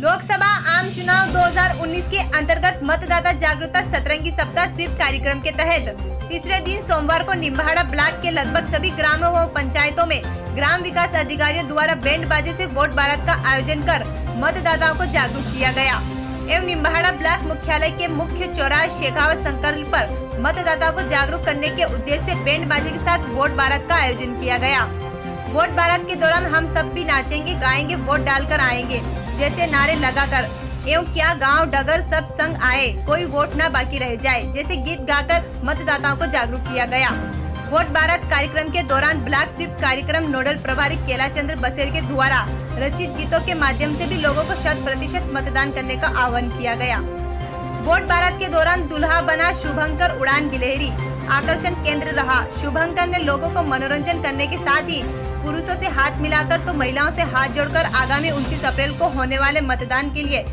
लोकसभा आम चुनाव 2019 के अंतर्गत मतदाता जागरूकता सतरंगी सप्ताह स्वीप कार्यक्रम के तहत तीसरे दिन सोमवार को निम्बाड़ा ब्लॉक के लगभग सभी ग्रामों व पंचायतों में ग्राम विकास अधिकारियों द्वारा बैंड बाजे से वोट बारात का आयोजन कर मतदाताओं को जागरूक किया गया एवं निम्बाड़ा ब्लॉक मुख्यालय के मुख्य चौराहे शेखावत संकल्प पर मतदाताओं को जागरूक करने के उद्देश्य से बैंड बाजे के साथ वोट बारात का आयोजन किया गया। वोट बारात के दौरान हम सब भी नाचेंगे, गाएंगे, वोट डालकर आएंगे जैसे नारे लगाकर एवं क्या गांव डगर सब संग आए, कोई वोट न बाकी रह जाए जैसे गीत गाकर मतदाताओं को जागरूक किया गया। वोट बारात कार्यक्रम के दौरान ब्लॉक स्वीप कार्यक्रम नोडल प्रभारी कैलाचंद्र बसेर के द्वारा रचित गीतों के माध्यम से भी लोगों को 100% मतदान करने का आह्वान किया गया। वोट बारात के दौरान दूल्हा बना शुभंकर उड़ान गिलहरी आकर्षण केंद्र रहा। शुभंकर ने लोगों को मनोरंजन करने के साथ ही पुरुषों से हाथ मिलाकर तो महिलाओं से हाथ जोड़कर आगामी 29 अप्रैल को होने वाले मतदान के लिए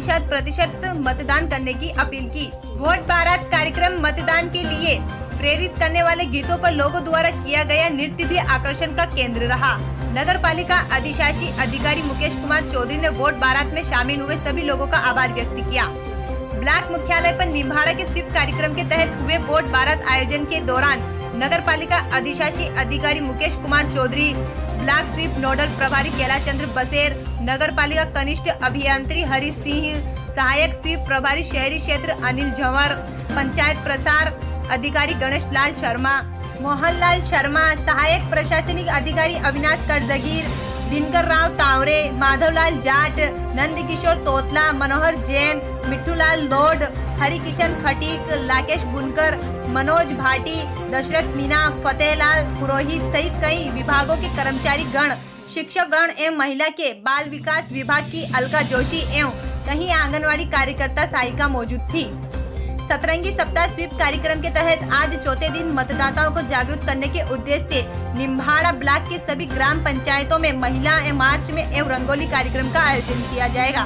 100% मतदान करने की अपील की। वोट बारात कार्यक्रम मतदान के लिए प्रेरित करने वाले गीतों पर लोगों द्वारा किया गया नृत्य भी आकर्षण का केंद्र रहा। नगर पालिका अधिशासी अधिकारी मुकेश कुमार चौधरी ने वोट बारात में शामिल हुए सभी लोगों का आभार व्यक्त किया। ब्लॉक मुख्यालय पर निम्बाड़ा के स्वीप कार्यक्रम के तहत हुए वोट बारात आयोजन के दौरान नगर पालिका अधिशासी अधिकारी Mukesh Kumar Chaudhary, block sweep nodal प्रभारी कैलाचंद्र बसेर, नगर पालिका कनिष्ठ अभियंत्री हरीश सिंह, सहायक स्वीप प्रभारी शहरी क्षेत्र अनिल झंवर, पंचायत प्रसार अधिकारी गणेश लाल शर्मा, मोहनलाल शर्मा, सहायक प्रशासनिक अधिकारी अविनाश करजगीर, दिनकर राव तावरे, माधवलाल जाट, नंदकिशोर तोतला, मनोहर जैन, मिट्टूलाल लोड, हरिकिशन खटीक, लाकेश बुनकर, मनोज भाटी, दशरथ मीना, फतेहलाल पुरोहित सहित कई विभागों के कर्मचारी गण, शिक्षक गण एवं महिला के बाल विकास विभाग की अलका जोशी एवं कहीं आंगनवाड़ी कार्यकर्ता सहायिका मौजूद थी। सतरंगी सप्ताह स्वीप कार्यक्रम के तहत आज चौथे दिन मतदाताओं को जागरूक करने के उद्देश्य से निम्बाड़ा ब्लॉक के सभी ग्राम पंचायतों में महिला मार्च में एवं रंगोली कार्यक्रम का आयोजन किया जाएगा।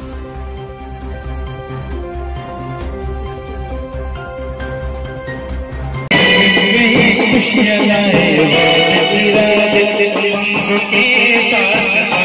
खुशियाँ लाए